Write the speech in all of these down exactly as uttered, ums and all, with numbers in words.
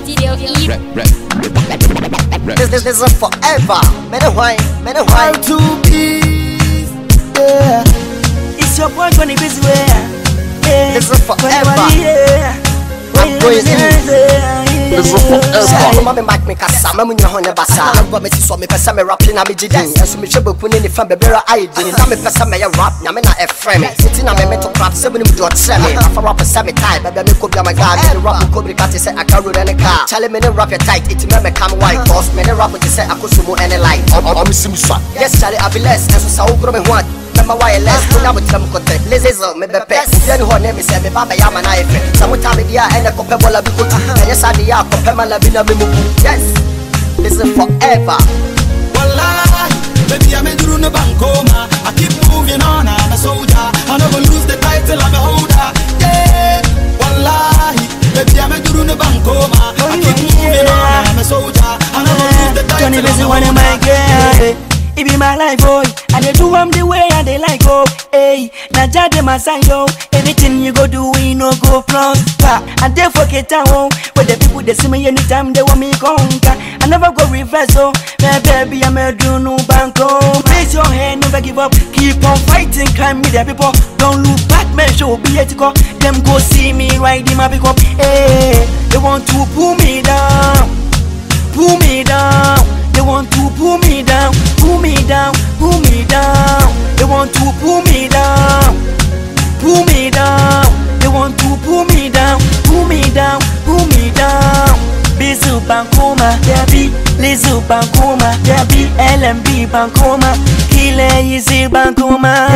Studio E. This, this, this is forever. Man, why? Man, why? How to be? Yeah. It's your boy Johnny Busy. Yeah. This is forever. Yeah. I'm going in. This is forever. Mama make me kasa, mama nya honya basa. Ngwa me so me pesa me rap na me jidin. Enso me hwebe kunu ni fa bebera aidi. Na me pesa me ya rap, nya me na efrem. Siti na me meto crap, se me do treme. Afa rap se me tie, bebe me ko bia my god. Me rap ko bi kati se akaru na ne car. Chale me ne rap tight, it me me come white. Boss me ne rap to say akosumu any light. Om sim swa. Yes chale I be less, enso sa ogro me ho. My wireless, now with them cut it. Let's go, maybe pets. Then her name is Emmy Baba Yamana. Sometimes they are and a copper because and yes, I are copper Malabina. Yes, this is forever. Wallahi, baby, I'm a Druna Bankoma. I keep moving on, I'm a soldier. I never lose the title, I'm a holder. Yeah, Wallahi, baby, I'm a Druna Bankoma. I keep moving on, I'm a soldier. I never lose the title. Johnny Busy, one of my girls. It be my life, boy. I dey do am the way I dey like, oh. Hey, na Jah dey my side, oh. Anything you go do, we no go prosper. I dey forget oh. But the people they see me anytime they want me conquer. I never go reverse, oh. My baby, I'm a do no banco. Raise your hand, never give up. Keep on fighting, climb with the people. Don't look back, man. Show be ethical. Them go see me riding my pickup. Hey, they want to pull me down, pull me down. They want to pull me down, pull me down, pull me down. They want to pull me down, pull me down. They want to pull me down, pull me down, pull me down. Bizu Bankoma, Debbie, Lizu Bankoma, Debbie, L M B Bankoma, Kile Easy Bankoma.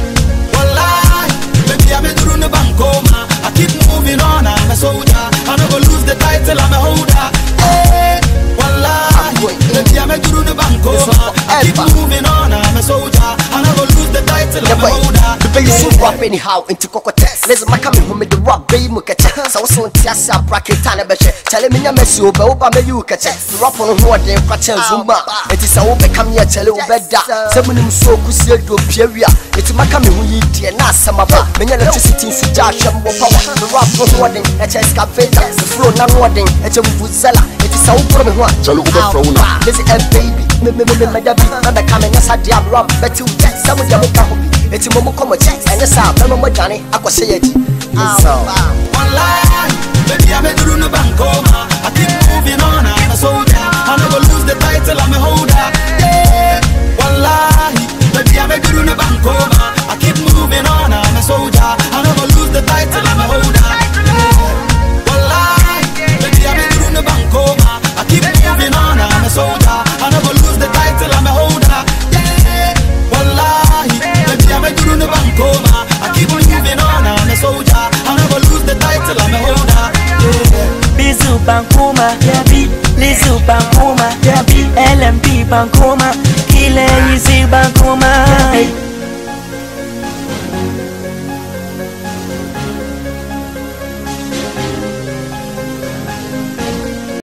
Wallahi, baby I'm a Druna Bankoma. I keep moving on, I'm a soldier. I never lose the title, I'm a holder. Hey, Wallahi, baby I'm a Druna Bankoma. I keep moving on, I'm a soldier. I never lose the title, I'm a holder. The baby so rap anyhow into cocottes. Let's make me who made the rock baby mukacha. So so tiasa bracket tana beche. Tell me na mesi oba oba me you kacha. Rap on who dey kwacha zumba. It is a oba come here tell obeda. Semunim so kusie do pieria. It make me who yi die na samaba. Me nya electricity si ja hwem wo power. The rap on who dey H S excavator. The flow na no dey H M vuzela. It is a oba me ho. Tell oba fro na. Lazy and baby. Me me me me da bi. Na be come na sa dia rap betu. Some of them ka ho. It's a moment come check and yes, I'm a Johnny. I was saying, Wallahi, baby, I'm a Druna Bankoma. I keep moving on, I'm a soldier. I never lose the title, I'm a holder. Yeah, Wallahi, baby, I'm a Druna Bankoma. I keep moving on, I'm a soldier. I never lose the title, I'm a holder. Yeah, Wallahi, baby, I'm a Druna Bankoma. I keep moving on, I'm a soldier. I never lose the title, I'm a holder. Yeah, Wallahi. I'm a Druna Bankoma. I keep moving on, I'm a soldier. I never lose the title, I'm a holder. Yeah. Bizu Bankoma, Debbie, Lizu Bankoma, Debbie, L M B Bankoma, Kile Easy Bankoma.